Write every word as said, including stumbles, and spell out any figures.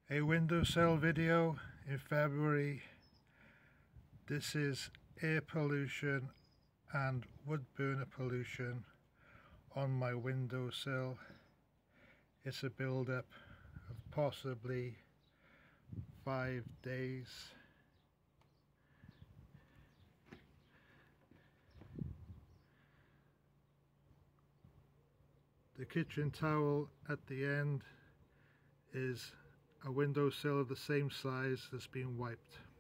A windowsill video in February. This is air pollution and wood burner pollution on my windowsill. It's a build-up of possibly five days. The kitchen towel at the end is a windowsill of the same size that's been wiped.